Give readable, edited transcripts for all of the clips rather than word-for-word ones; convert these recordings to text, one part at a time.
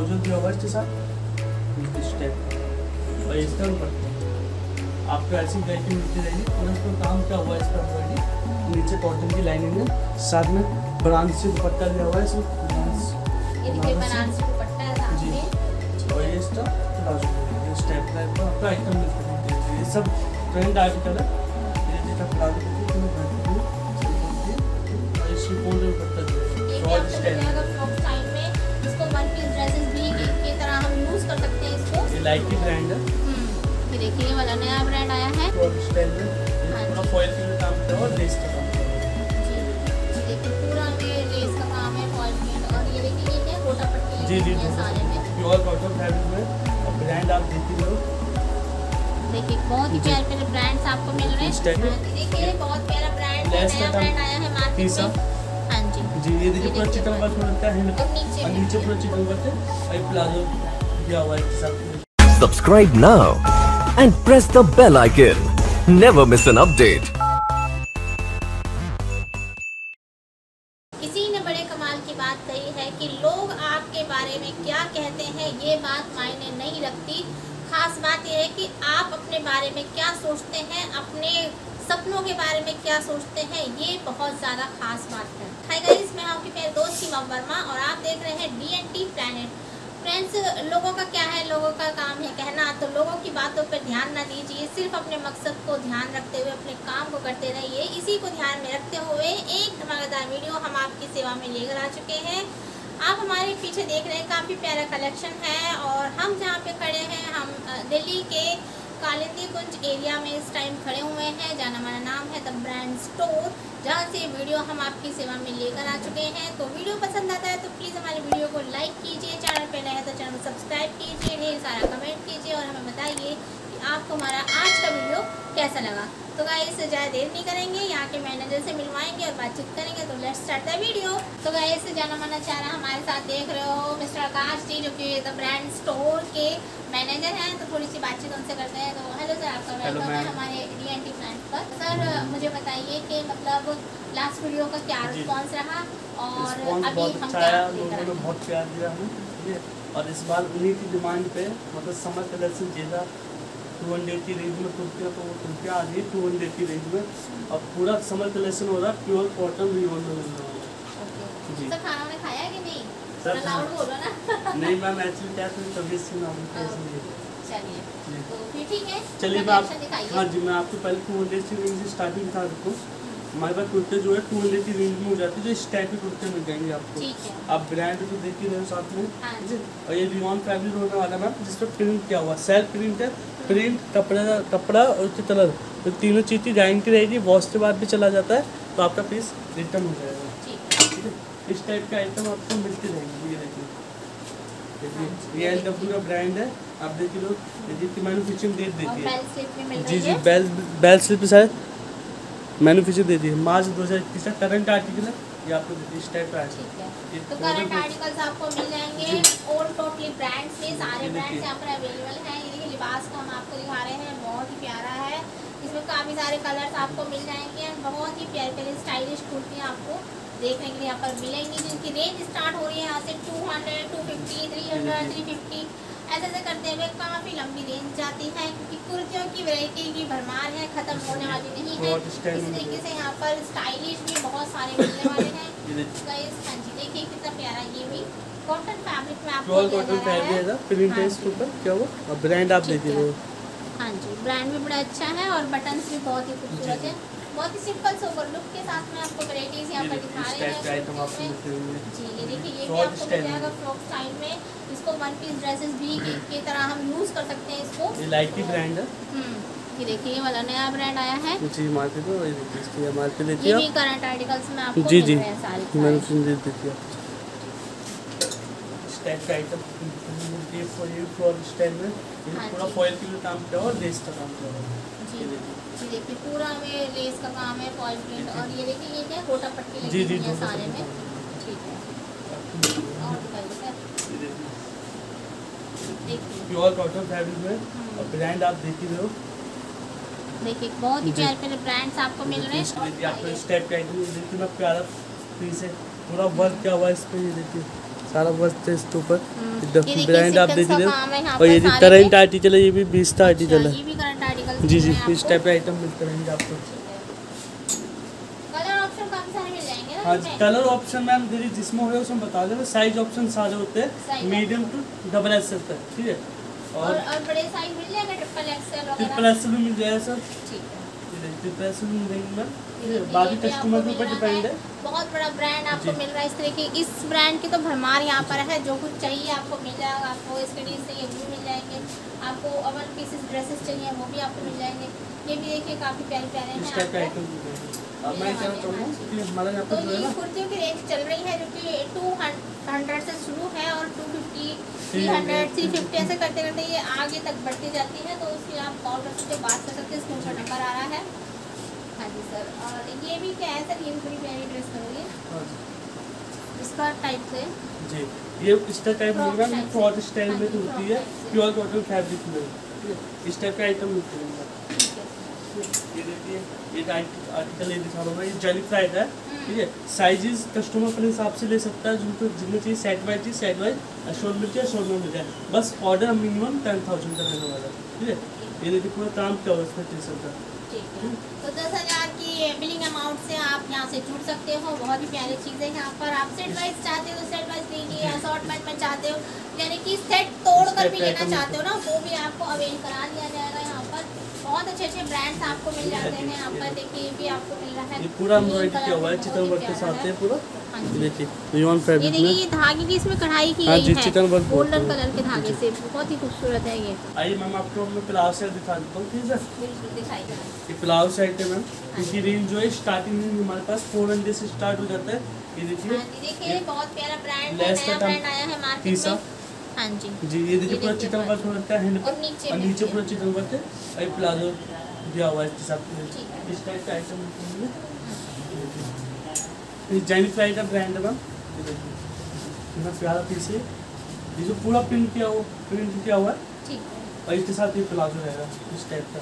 Trouser दिया हुआ है इसके साथ इस टाइप और इसका दुपट्टा आपको ऐसी वैरायटी मिलती रहेगी। और इसका काम क्या हुआ है इसका ऑलरेडी नीचे कॉटन की लाइनिंग है, साथ में बनारसी दुपट्टा दिया हुआ है इसमें बनारसी दुपट्टा है साथ में। और ये इसका प्लाजो इस टाइप का आपका आइटम मिलता है। ये सब ट्रेंड आर्टिकल है। ये देखा प्लाजो और इसमें कौन सा दुपट्टा फ्रॉक स्टाइल में इसको वन पीस ड्रेसेस भी की तरह हम यूज कर सकते हैं इसको। ये लाइकी ब्रांड है। ये देखिए ये वाला नया ब्रांड आया है फ्रॉक स्टाइल में पूरा फॉइल के काम किया और लेस का काम किया। जी देखिए पूरा में लेस का काम है, फॉइल प्रिंट। और ये देखिए ये क्या गोटा पट्टी जी जी है सारे में, प्योर कॉटन फैब्रिक में। और ब्रांड आप देखते हो, देखिए बहुत ही प्यारे प्यारे ब्रांड्स आपको मिल रहे हैं। देखिए बहुत प्यारा ब्रांड है, नया ब्रांड आया है मार्केट में। हाँ जी जी ये देखिए पूरा चिकन वर्क मिलता है और नीचे पूरा चिकन वर्क है और प्लाजो दिया हुआ है इसके साथ। Subscribe now and press the bell icon. Never miss an update. किसी ने बड़े कमाल की बात कही है कि लोग आपके बारे में क्या कहते हैं ये बात मायने नहीं रखती। खास बात यह है कि आप अपने बारे में क्या सोचते हैं, अपने सपनों के बारे में क्या सोचते हैं, ये बहुत ज़्यादा खास बात है। हाय गाइस, मैं आपकी मेरे दोस्त सीमा वर्मा और आप देख रहे हैं DNT प्लैनेट। फ्रेंड्स, लोगों का क्या है, लोगों का काम है कहना, तो लोगों की बातों पर ध्यान ना दीजिए। सिर्फ अपने मकसद को ध्यान रखते हुए अपने काम को करते रहिए। इसी को ध्यान में रखते हुए एक धमाकेदार वीडियो हम आपकी सेवा में लेकर आ चुके हैं। आप हमारे पीछे देख रहे हैं काफ़ी प्यारा कलेक्शन है और हम जहाँ पे खड़े हैं, हम दिल्ली के कालिंदी कुंज एरिया में इस टाइम खड़े हुए हैं, जहाँ हमारा नाम है द ब्रांड स्टोर, जहाँ से वीडियो हम आपकी सेवा में लेकर आ चुके हैं। तो वीडियो पसंद आता है तो प्लीज़ हमारे वीडियो को लाइक कीजिए, चैनल पे नए हैं तो चैनल को सब्सक्राइब कीजिए, ढेर सारा कमेंट कीजिए और हमें बताइए कि आपको हमारा आज का वीडियो कैसा लगा। तो गाइस ज़्यादा देर नहीं करेंगे, यहाँ के मैनेजर से मिलवाएंगे और बातचीत करेंगे। तो लेट्स स्टार्ट द वीडियो। तो गाइस जाना माना चारा हमारे साथ देख रहे हो मिस्टर आकाश जी, जो कि द ब्रांड स्टोर के मैनेजर हैं। तो थोड़ी सी बातचीत उनसे करते हैं। तो हेलो सर, आपका वेलकम है हमारे DNT प्लांट पर। सर मुझे बताइए कि मतलब लास्ट वीडियो का क्या रिस्पॉन्स रहा और अभी हम क्या लोगों ने बहुत प्यार दिया हमें। और इस बार उन्हीं की डिमांड पे मतलब समर कलेक्शन ज्यादा 200 की रेंज में कुर्तियाँ, तो वो कुर्तियाँ आ रही है 200 की रेंज में। अब पूरा समर कलेक्शन हो रहा है प्योर कॉटन रियोन में मिल रहा है जी। सर खाना में खाया कि नहीं? सर लाउड बोलो ना। नहीं मैम, एक्चुअली क्या है तबीयत से ना चलिए तो फिर ठीक है, चलिए मैं आप हाँ जी मैं आपको पहले 200 की रेंज से स्टार्टिंग बता देता हूँ। हमारे पास कुर्ते जो है 200 की रेंज में हो जाती है, जो इस टाइप के कुर्ते मिल जाएंगे आपको। आप ब्रांड तो देख ही रहे हो साथ में। और ये रियोन फैब्रिक होने वाला है मैम, जिस पर प्रिंट किया हुआ सेल्फ प्रिंट है। प्रिंट कपड़ा और उसकी कलर तो तीनों चीज़ की गारंटी रहेगी। वॉश के बाद भी चला जाता है तो आपका पीस रिटर्न हो जाएगा। ठीक है, इस टाइप का आइटम आपको मिलती रहेगी। ये देखिए ये LW का ब्रांड है, आप देखिए लो इसकी मैन्युफैक्चरिंग डेट देखिए। जी जी बेल स्लिप शायद मैन्युफैक्चरिंग दे दी है मार्च 2021 का करंट आर्टिकल है। ये आपको इस टाइप का है। तो करंट आर्टिकल्स आपको मिल जाएंगे और टोटली ब्रांड्स में, सारे ब्रांड्स यहाँ पर अवेलेबल हैं। ये देखिए लिबास का हम आपको दिखा रहे हैं, बहुत ही प्यारा है। इसमें काफ़ी सारे कलर्स आपको मिल जाएंगे। बहुत ही प्यारे प्यारे स्टाइलिश कुर्तियाँ आपको देखने के लिए यहाँ पर मिलेंगी, जिनकी रेंज स्टार्ट हो रही है यहाँ से 200, 250, 300, 350 ऐसे करते हुए काफ़ी लंबी रेंज जाती है, क्योंकि कुर्तियों की वैरायटी की भरमार है, ख़त्म होने वाली नहीं है। इस तरीके से यहाँ पर स्टाइलिश भी बहुत सारे मिलने वाले हैं। हाँ जी देखिए कितना प्यारा, ये भी कॉटन फैब्रिक में आपको कॉटन फैब्रिक है, प्रिंट है इसके ऊपर क्या हुआ। और ब्रांड आप देखिए। हाँ जी ब्रांड भी बड़ा अच्छा है और बटन्स भी बहुत ही खूबसूरत है। बहुत ही सिंपल सोबर लुक के साथ में आपको वैराइटीज यहाँ पर दिखा रहे हैं। जी ये देखिए ये भी आपको मिल जाएगा फ्रॉक स्टाइल में। इसको वन पीस ड्रेसेस भी की तरह हम यूज कर सकते हैं इसको। ये लाइकी ब्रांड है। ये देखिए ये वाला नया ब्रांड आया है जी मार्केट में। ये मार्केट देखिए, ये भी करंट आर्टिकल्स में आपको जी मिल रहे हैं सारे। मैंने सुन देखिए इस टाइप का आइटम ये फ्लोर स्टाइल में पूरा फॉइल के लिए काम किया और लेस का काम किया हुआ है। जी देखिए पूरा में लेस का काम है, फॉइल प्रिंट। और ये देखिए ये क्या गोटा पट्टी लगी हुई है सारे में। ठीक है और दिखाइए सर। देखिए प्योर कॉटन फैब्रिक में और ब्रांड आप देख ही रहे हो। देखिए बहुत ही प्यारे प्यारे ब्रांड्स आपको मिल रहे हैं। आपको इस टाइप का आइटम देखिए ना प्यारा पीस है, पूरा वर्क क्या हुआ है इस पे। ये देखिए सारा वर्क है इसके ऊपर। ये देखिए ब्रांड आप सिक्वेंस देख का रहे हो। काम है यहाँ और ये पर सारे करंट में। आर्टिकल है, ये भी 20 का आर्टिकल अच्छा, है। ये भी करंट आर्टिकल जी जी, मिल रहे हैं इस आपको। टाइप के आइटम मिलते रहेंगे आपको। कलर ऑप्शन काफी सारे मिल जाएंगे ना हाँ, इसमें? कलर ऑप्शन मैम देखिए जिसमें हो उसमें बता दें। साइज ऑप्शन सारे होते हैं, Size medium to double XL तक, ठीक है। और बड़े साइज मिल जाएगा ट्रिपल एक्सएल ट्रिपल वगैरह? एक्सएल भी मिल जाएगा सर, ठीक है। ट्रिपल एक्सएल भी मिल जाएंगे मैम, ठीक है। ये बाकी भी कस्टमर के आपको ऊपर मिल रहा डिपेंड है। बहुत बड़ा ब्रांड आपको जी। मिल रहा है इस तरह की। इस ब्रांड की तो भरमार यहाँ पर है, जो कुछ चाहिए आपको मिल जाएगा। आपको इसके लिए से ये भी मिल जाएंगे, आपको अवन पीसेस ड्रेसेस चाहिए वो भी आपको मिल जाएंगे। ये भी देखिए काफ़ी प्यारे प्यारे इस हैं टाइप का आपको। आइटम मिल जाएंगे। अब मैं कहना चाहूँगा कि हमारा यहाँ तो पर जो है ये ना, कुर्तियों की रेंज चल रही है जो कि 200 से शुरू है और 250, 300, 350 ऐसे करते करते ये आगे तक बढ़ती जाती है। तो उसके आप कॉल कर सकते हो, बात कर सकते हैं, स्क्रीन पर नंबर आ रहा है। हाँ जी सर। और ये भी क्या है सर, ये भी बड़ी प्यारी ड्रेस लग रही है हाँ जी। इसका टाइप से। जी, ये इस टाइप Frog में type फ्रॉक से। स्टाइल हाँ में जी, तो frog होती है, type से। प्योर कॉटन फैब्रिक में, ठीक है। इस टाइप का आइटम मिलते हैं। ठीक है सर। ये देखिए, ये आर्टिकल ये दिखा रहा हूँ, ये जेली फ्राइड है, ठीक है। साइजेस कस्टमर अपने हिसाब से ले सकता है, जिनको जितने चाहिए सेट वाइज चाहिए सेट वाइज, शोर मिल जाए शोर में मिल जाए। बस ऑर्डर मिनिमम 10,000 का रहने वाला है, ठीक है। ये देखिए पूरा काम क्या हुआ इसमें टी शर्ट का। ठीक है, तो 10,000 की बिलिंग अमाउंट से आप यहाँ से जुड़ सकते हो। बहुत ही प्यारी चीज़ें हैं यहाँ पर। आप सेट वाइज चाहते हो तो सेट वाइज लीजिए, असॉर्टमेंट में चाहते हो यानी कि सेट तोड़ कर भी लेना चाहते हो ना, वो भी आपको अवेल करा दिया जाएगा यहाँ पर। बहुत अच्छे अच्छे ब्रांड्स आपको मिल जाते हैं यहाँ पर। देखिए ये भी आपको मिल रहा है, ये पूरा एम्ब्रॉयडरी ग्रीन किया हुआ है, कलर में, चिकन बहुत वर्क ही के प्यारा साथ है। है पूरा। हाँ ये जी। देखिए रियॉन ये फैब्रिक देखिए में। ये धागे की इसमें कढ़ाई की हाँ गई जी, है चिकन वर्क गोल्डन बोलते हैं। कलर के धागे से, बहुत ही खूबसूरत है ये। आइए मैम आपको मैं प्लाजो सेट दिखा देता हूँ, ठीक है। बिल्कुल दिखाई दे रहा है। ये प्लाजो सेट है मैम, इनकी रेंज जो है स्टार्टिंग में हमारे पास 400 से स्टार्ट हो जाता है। ये देखिए, हाँ जी, देखिए बहुत प्यारा ब्रांड है, लेस का नया काम ब्रांड आया है मार्केट तीसरा। में। हाँ जी जी, ये देखिए पूरा चिकन वर्क हो जाता है हैंड और पे, नीचे और में नीचे भी पूरा है। चिकन वर्क है। और ये प्लाजो दिया हुआ है इसके साथ में। ठीक है। इस टाइप का आइटम है, ये जेनिफ्राई का ब्रांड है मैम। ये देखिए कितना प्यारा पीस है, ये जो पूरा प्रिंट किया हुआ है, ठीक है। और इसके साथ ये प्लाजो रहेगा इस टाइप का।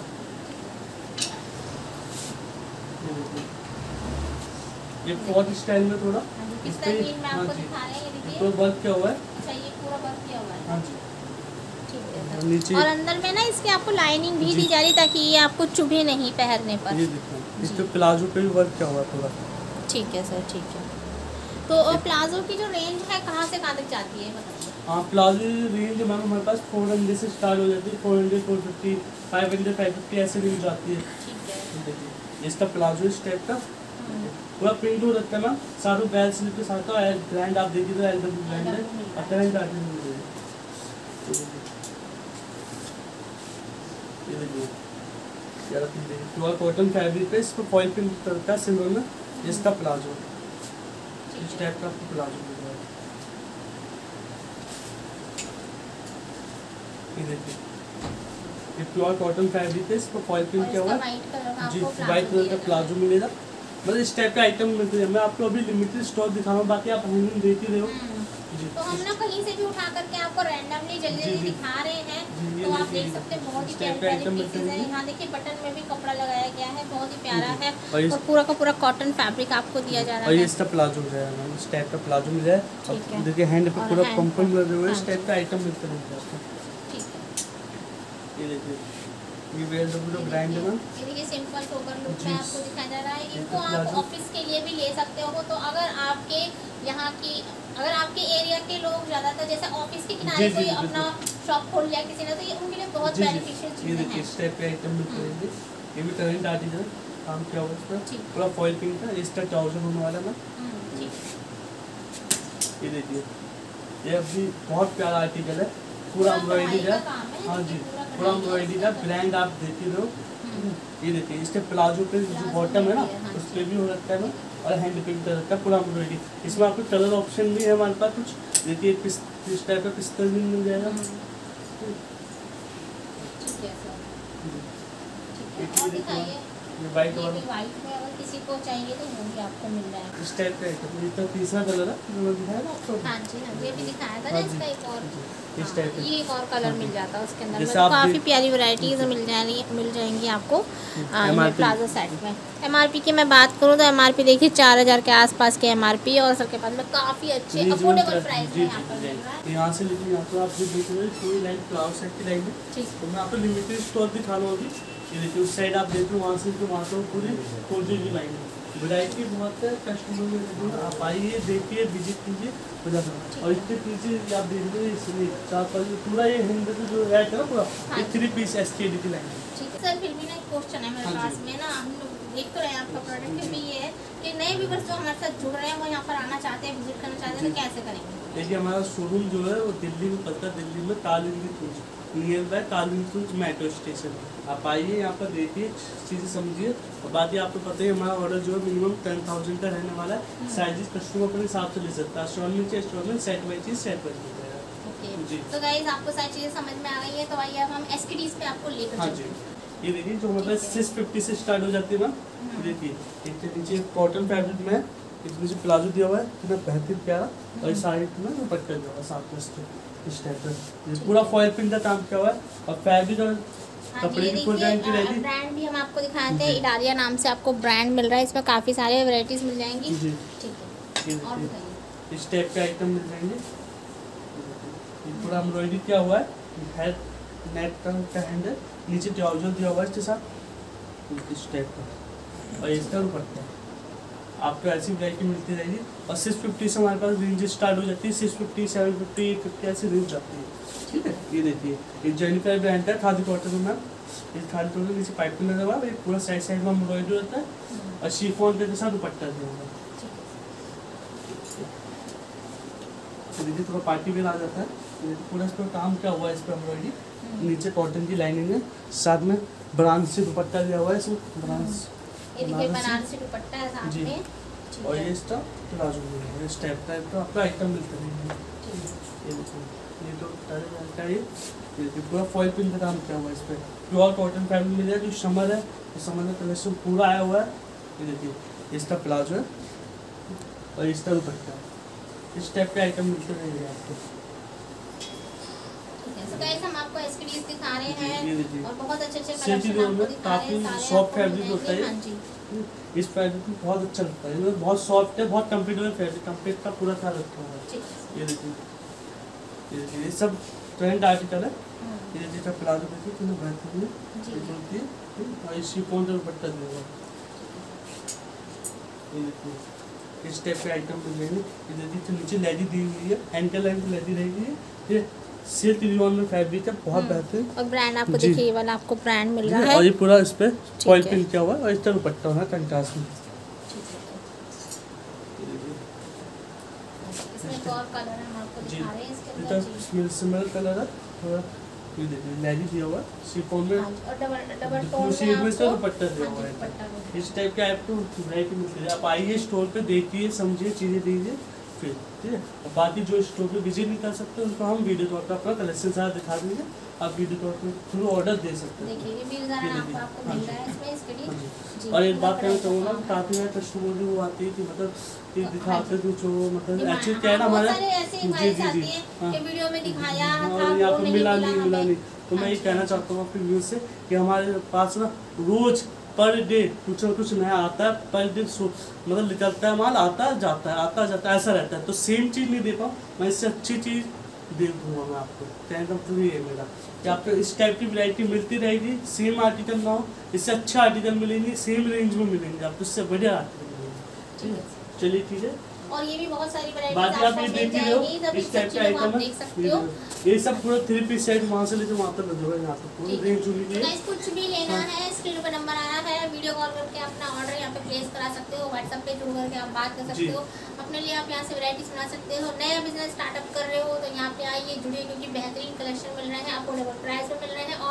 ये देखिए, ये फ्रॉक स्टाइल में थोड़ा हाँ जी, इस किस पे, तरीके में हाँ आपको जी, दिखा रहे हैं, ये तो देखिए। वर्क किया हुआ है। अच्छा ये पूरा वर्क किया हुआ है। हाँ जी, ठीक है और सर। नीचे और अंदर में ना इसके आपको लाइनिंग भी जी। दी जा रही ताकि ये आपको चुभे नहीं पहनने पर। ये देखो इस पे प्लाजो पे भी वर्क किया हुआ है पूरा। ठीक है सर, ठीक है। तो प्लाजो की जो रेंज है कहाँ से कहाँ तक जाती है मतलब? हाँ, प्लाजो रेंज मैम हमारे पास 400 से स्टार्ट हो जाती है, 400, 450, 500, 550 ऐसे रेंज आती है। ठीक है। ये देखिए इसका प्लाजो इस टाइप का पूरा प्रिंट हो रखता है मैम, सारों बैल स्लिप के साथ का ब्रांड आप देखिए तो एलडब्ल्यू ब्रांड है, और करंट आर्टिकल मिल जाएगी। ये देखिए यार प्योर कॉटन फैब्रिक पे इस पर फॉइल प्रिंट करता है सिल्वर में, इसका प्लाजो इस टाइप का आपको प्लाजो मिल रहा है। ये देखिए ये प्योर कॉटन फैब्रिक है, इस पर फॉइल प्रिंट किया हुआ है। व्हाइट कलर का जी, आपको वाइट कलर का प्लाजो मिलेगा। मतलब इस टाइप का आइटम मिलते हैं। मैं आपको अभी लिमिटेड स्टॉक दिखाऊंगा, बाकी आप हमें देख ही रहे हो। जी, तो हम ना कहीं से भी उठा करके आपको रैंडमली जल्दी जी, जल्दी जी। दिखा रहे हैं। जी, ये तो आप देखिए, देख सकते हैं बहुत ही इस प्यारे टाइप का प्यारे आइटम पीसेस मिलते हैं। हैं। यहाँ देखिए बटन में भी कपड़ा लगाया गया है, बहुत ही प्यारा है। और इस- और पूरा का पूरा कॉटन फैब्रिक आपको दिया जा रहा और ये है। इसका प्लाजो है मैम, इस टाइप का प्लाजो मिला है। ठीक है। अब देखिए हैंड पे और पूरा हैंड पंपल पे। लगे हुए हैं, इस हाँ टाइप का आइटम मिलते हैं आपको। ठीक है। ये देखिए ये वेलडब्ल्यू ब्रांड है मैम। ये देखिए सिंपल सोबर लुक जी। में आपको दिखाया जा रहा है। ये इनको तो आप प्लाजो। ऑफिस के लिए भी ले सकते हो। तो अगर आपके यहाँ की अगर आपके एरिया के लोग ज़्यादातर जैसे ऑफिस के किनारे जी, जी, कोई जी, अपना शॉप खोल लिया किसी ने, तो ये उनके लिए बहुत जी, जी, बेनिफिशियल ये चीज़ें देखिए हैं। इस टाइप के आइटम मिलते हैं। ये भी करंट आर्टिकल है, काम किया हुआ है इस पर, ठीक। पूरा फॉइल प्रिंट है। इसका ट्राउजर होने वाला है मैम। ठीक है। ये देखिए ये अभी बहुत प्यारा आर्टिकल है, पूरा एम्ब्रॉयडरी कढ़ाई है। का काम है, हाँ देखिए जी, पूरा पूरा कढ़ाई है, एम्ब्रॉयडरी का इसका ब्रांड आप देख ही रहे हो। हम्म। ये देखिए इसके प्लाजो पे जो प्लाजो बॉटम है ना, भी है, हाँ उस जी। पर भी हो रखता है ना, और हैंड पे भी कर रखा है पूरा एम्ब्रॉयडरी। इसमें आपको कलर ऑप्शन भी है हमारे पास कुछ। देखिए इस टाइप का पिस्टल भी मिल जाएगा। ठीक है सर, ठीक एक है। और ये देखो, दिखाइए। ये वाइट ये वाला भी वाइट में अगर किसी को चाहिए तो वो भी आपको मिल रहा है। इस टाइप का है। ये तो तीसरा कलर है जो मैं दिखाया ना आपको। हाँ जी, हाँ ये भी दिखाया था ना, हाँ जी, इसका एक और इस टाइप का। ये एक और कलर मिल जाता है उसके अंदर में। जैसे तो आप काफ़ी देख- प्यारी वैरायटीज मिल जाएंगी आपको MRP प्लाजो सेट में। MRP की मैं बात करूँ तो MRP देखिए 4000 के आसपास के MRP और सर के पास में काफ़ी अच्छे अफोर्डेबल प्राइस में यहाँ पर मिल रहा है। यहाँ से लेकिन यहाँ पर आप जो देख रहे हो पूरी लाइन फ्लावर सेट की लाइन है। ठीक। तो मैं आपको लिमिटेड स्टॉक दिखा रहा हूँ अभी। ये देखिए उस साइड आप देख रहे हो वहाँ से तो वहाँ तो पूरी 4G की लाइन है। वैरायटी बहुत है, कस्टमर में आप आइए देखिए विजिट कीजिए हो जाता है। और इसके पीछे आप देख रहे हो इसलिए 4-5 पूरा ये हिंद से जो ऐड है ना पूरा ये 3 पीस SKD की लाइन है। ठीक है सर, फिर भी ना एक क्वेश्चन है मेरे पास में ना, हम लोग देख तो रहे हैं आपका प्रोडक्ट, फिर भी ये है कि नए व्यूअर्स जो हमारे साथ जुड़ रहे हैं वो यहाँ पर आना चाहते हैं, विजिट करना चाहते हैं, तो कैसे करेंगे? देखिए हमारा शोरूम जो है वो दिल्ली में पड़ता है, दिल्ली में Kalindi Kunj near by Kalindi Kunj metro station. आप आइए यहाँ पर देखिए चीज़ें समझिए। और बात ये आपको पता है हमारा ऑर्डर जो है मिनिमम 10,000 का रहने वाला है। साइजेस कस्टमर अपने हिसाब से ले सकता है। इंस्टॉलमेंट से इंस्टॉलमेंट सेट बाई चीज सेट बाई चीज है। जी। तो गाइस आपको सारी चीज़ें समझ में आ गई है, तो आइए अब हम SKDs पे आपको लेकर हाँ चलते जी, हैं। ये देखिए जो मतलब 650 से स्टार्ट हो जाती है ना। देखिए इसके नीचे कॉटन फैब्रिक में इसके नीचे प्लाजो दिया हुआ है कितना बेहतरीन प्यारा। और इस साइड में दुपट्टा दिया हुआ है साथ में इसके इस टाइप का। ये पूरा फॉयल प्रिंट का काम किया हुआ है। और फैब्रिक और हाँ कपड़े जी, की फुल गारंटी रहेगी। ब्रांड भी हम आपको दिखाते हैं, इडालिया नाम से आपको ब्रांड मिल रहा है, इसमें काफ़ी सारे वैरायटीज मिल जाएंगी। जी। ठीक ये है, और देखिए बताइए। इस टाइप का आइटम मिल जाएंगे। ये पूरा एम्ब्रॉयडरी किया हुआ है, हेड नेक का हैंड है, नीचे ट्राउजर दिया हुआ है इसके साथ इस टाइप का। और इसका दुपट्टा आपको ऐसी वैरायटी मिलती रहेगी। और 650 से हमारे पास रेंज स्टार्ट हो जाती है। 650, 750, 850 ऐसी रेंज जाती है। ठीक है, ये देखिए ये जेनिफर ब्रांड है खादी कॉटन में। इस खादी कॉटन नीचे पाइप लगा हुआ है, पूरा साइड साइड में एम्ब्रॉयडरी होता है। और शिफॉन के साथ दुपट्टा दिया हुआ है। देखिए थोड़ा पार्टी वेयर आ जाता है। ये पूरा इस पर काम क्या हुआ है, इस पर एम्ब्रॉयडरी, नीचे कॉटन की लाइनिंग है, साथ में बनारसी दुपट्टा दिया हुआ है इसमें बनारस। ये देखिए बनारसी दुपट्टा है साथ जी। में। ठीक और है। ये इसका प्लाजो है, इस टाइप का आपका आइटम मिलता है। ठीक है। ये देखिए ये तो का ये देखिए पूरा फॉइल प्रिंट का काम किया हुआ है इस पर। प्योर कॉटन फैब्रिक मिल जाएगा। जो समर है तो समर का कलेक्शन पूरा आया हुआ है। ये देखिए इसका प्लाजो है और इसका दुपट्टा। इस टाइप के आइटम मिलते रहेंगे आपको। ठीक है, तो गाइस हम आपको SKDs दिखा रहे ये हैं देखिए और बहुत अच्छे अच्छे सिल्क कलेक्शन में आपको दिखा रहे हैं। काफी सारे सॉफ्ट आपको मिल फैब्रिक होता है। जाएंगे। हाँ जी। इस फैब्रिक में बहुत अच्छा लगता है, ये बहुत सॉफ्ट है, बहुत कंफर्टेबल फैब्रिक। कंफर्ट का पूरा ख्याल रखा हुआ है। ठीक है। ये देखिए ये सब ट्रेंड आर्टिकल है। ये देखिए इसका प्लाजो देखिए कितना बेहतरीन है। जी। ये बोलती है और इस शिफॉन का दुपट्टा दिया हुआ है। ये देखिए इस टाइप के आइटम मिल जाएंगे। ये देखिए नीचे लेडी दी हुई है, एंकल लाइन की लेडी रहेगी। ये सिल्क रियॉन में फैब्रिक है, बहुत बेहतरीन। और ब्रांड आपको जी। देखिए ये वाला आपको ब्रांड मिल रहा और है। ये पूरा इस पे फॉइल है। प्रिंट किया हुआ है और इसका दुपट्टा होना कंट्रास्ट में। ठीक है। ये देखिए इसमें एक और कलर है हम आपको जी। दिखा रहे हैं इसके इसका अंदर। जी। सिमिलर कलर है थोड़ा। ये देखिए लेडी दिया हुआ है शिफॉन में। हाँ जी, और डबल ब्लू टोन शेड में इसका दुपट्टा दिया हाँ हुआ जी, है। दुपट्टा भी। इस टाइप के आपको वैरायटी मिलती है। आप आइए स्टोर पे देखिए समझिए चीज़ें दीजिए फिर ठीक है। और बाकी जो स्टोर पे विजिट नहीं कर सकते उनको हम वीडियो तौर पर अपना कलेक्शन सारा दिखा देंगे। आप वीडियो तौर पर थ्रू ऑर्डर दे सकते हैं। देखिए ये भी उदाहरण देखिए। आपको हाँ मिल जी। रहा है इसमें SKD। हाँ जी। जी, और एक पूरा बात कहना प्राइस चाहूँगा का काफ़ी मेरे कस्टमर भी वो आती है कि मतलब ये हाँ दिखाते थे जो मतलब डिमांड- एक्चुअली क्या है ना हाँ, बहुत हमारे सारे ऐसे inquiries आती है हाँ। कि वीडियो में दिखाया था और यहाँ वो पे नहीं मिला मिला नहीं हमें। तो मैं हाँ ये जी, कहना हाँ जी। चाहता हूँ अपने व्यूअर्स से कि हमारे पास ना रोज पर डे कुछ ना कुछ नया आता है। पर डे मतलब निकलता है माल, आता है जाता है, आता जाता है, ऐसा रहता है। तो सेम चीज़ नहीं दे पाऊँ, मैं इससे अच्छी चीज़ दे दूँगा मैं आपको। कहने का मतलब ये है मेरा कि आपको इस टाइप की वैरायटी मिलती रहेगी। सेम आर्टिकल ना हो, इससे अच्छा आर्टिकल मिलेंगे, सेम रेंज में मिलेंगे आपको, इससे बढ़िया आर्टिकल मिलेंगे। ठीक है, चलिए ठीक है। और ये भी बहुत सारी वैरायटीज बाकी आप आपको ये मिल देख ही रहे हो जाएगी, तभी इस सब टाइप के चीज़ों को आप आइटम देख सकते हो। है। ये सब पूरा 3 पीस सेट वहाँ से लेके वहाँ तक लगे हुए हैं। यहाँ पे पूरी रेंज चुनी तो है। गाइस कुछ भी लेना हाँ। है स्क्रीन पर नंबर आ रहा है, वीडियो कॉल करके अपना ऑर्डर यहाँ पे प्लेस करा सकते हो। व्हाट्सएप पे जुड़ करके आप बात कर सकते जी। हो। अपने लिए आप यहाँ से वैरायटीज बना सकते हो। नया बिजनेस स्टार्टअप कर रहे हो तो यहाँ पे आइए जुड़िए, क्योंकि बेहतरीन कलेक्शन मिल रहे हैं, अफोर्डेबल प्राइस में मिल रहे हैं। ऑल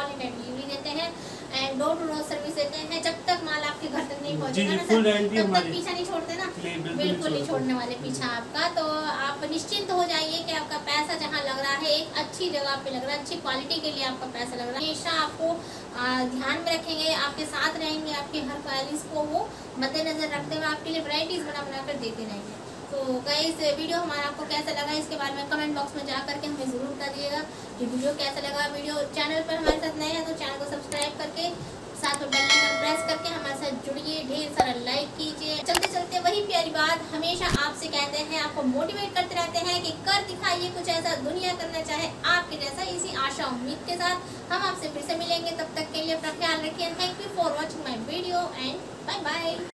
ऑल इंडिया डिलीवरी देते हैं and door to door service देते हैं। जब तक माल आपके घर तक नहीं पहुंचेगा ना सर, तब तक पीछा नहीं छोड़ते ना, बिल्कुल नहीं छोड़ने वाले पीछा आपका। तो आप निश्चिंत हो जाइए कि आपका पैसा जहाँ लग रहा है एक अच्छी जगह पे लग रहा है, अच्छी क्वालिटी के लिए आपका पैसा लग रहा है। हमेशा आपको ध्यान में रखेंगे, आपके साथ रहेंगे, आपके हर क्वालिटीज को वो मद्देनजर रखते हुए आपके लिए वैरायटीज बना कर देते रहेंगे। तो गाइस वीडियो हमारा आपको कैसा लगा इसके बारे में कमेंट बॉक्स में जा करके हमें ज़रूर बता दिएगा कि वीडियो कैसा लगा। वीडियो चैनल पर हमारे साथ नए हैं तो चैनल को सब्सक्राइब करके साथ में बेल आइकन प्रेस करके हमारे साथ जुड़िए, ढेर सारा लाइक कीजिए। चलते चलते वही प्यारी बात हमेशा आपसे कहते हैं, आपको मोटिवेट करते रहते हैं कि कर दिखाइए कुछ ऐसा दुनिया करना चाहे आपके जैसा। इसी आशा उम्मीद के साथ हम आपसे फिर से मिलेंगे, तब तक के लिए अपना ख्याल रखिए। Thank you for watching my video and bye bye.